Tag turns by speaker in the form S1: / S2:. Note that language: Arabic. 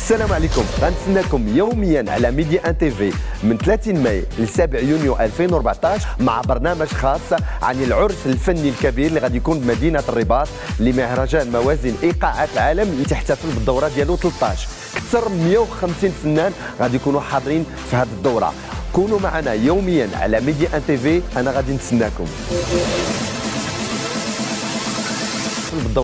S1: السلام عليكم، غنتسناكم يوميا على ميديا ان تي في من 30 ماي ل 7 يونيو 2014 مع برنامج خاص عن العرس الفني الكبير اللي غادي يكون بمدينه الرباط لمهرجان موازين ايقاعات العالم اللي تحتفل بالدوره ديالو 13. اكثر من 150 فنان غادي يكونوا حاضرين في هذه الدوره. كونوا معنا يوميا على ميديا ان تي في، انا غادي نتسناكم.